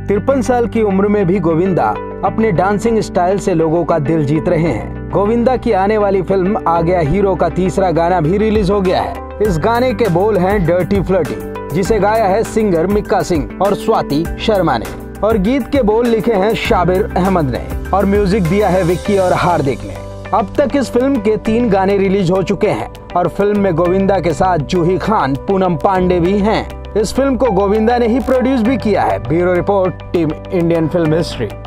53 साल की उम्र में भी गोविंदा अपने डांसिंग स्टाइल से लोगों का दिल जीत रहे हैं। गोविंदा की आने वाली फिल्म आ गया हीरो का तीसरा गाना भी रिलीज हो गया है। इस गाने के बोल हैं डर्टी फ्लर्टी, जिसे गाया है सिंगर मिक्का सिंह और स्वाति शर्मा ने, और गीत के बोल लिखे हैं शाबिर अहमद ने, और म्यूजिक दिया है विक्की और हार्दिक ने। अब तक इस फिल्म के 3 गाने रिलीज हो चुके हैं और फिल्म में गोविंदा के साथ जूही खान, पूनम पांडे भी हैं। इस फिल्म को गोविंदा ने ही प्रोड्यूस भी किया है। Bureau report, team Indian film history.